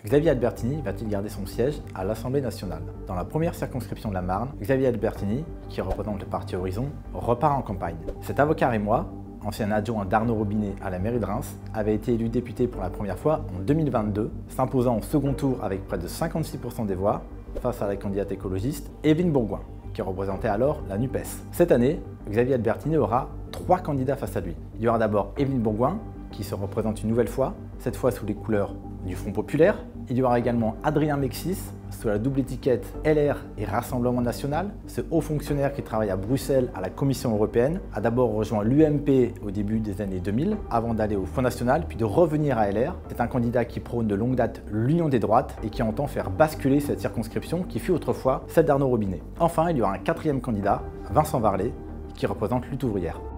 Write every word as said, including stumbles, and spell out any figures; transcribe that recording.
Xavier Albertini va-t-il garder son siège à l'Assemblée nationale? Dans la première circonscription de la Marne, Xavier Albertini, qui représente le parti Horizon, repart en campagne. Cet avocat rémois, ancien adjoint d'Arnaud Robinet à la mairie de Reims, avait été élu député pour la première fois en deux mille vingt-deux, s'imposant au second tour avec près de cinquante-six pour cent des voix face à la candidate écologiste Évelyne Bourgoin, qui représentait alors la NUPES. Cette année, Xavier Albertini aura trois candidats face à lui. Il y aura d'abord Évelyne Bourgoin, qui se représente une nouvelle fois, cette fois sous les couleurs du Front Populaire. Il y aura également Adrien Mexis, sous la double étiquette L R et Rassemblement National. Ce haut fonctionnaire qui travaille à Bruxelles à la Commission européenne a d'abord rejoint l'U M P au début des années deux mille, avant d'aller au Front National, puis de revenir à L R. C'est un candidat qui prône de longue date l'union des droites et qui entend faire basculer cette circonscription qui fut autrefois celle d'Arnaud Robinet. Enfin, il y aura un quatrième candidat, Vincent Varlet, qui représente Lutte ouvrière.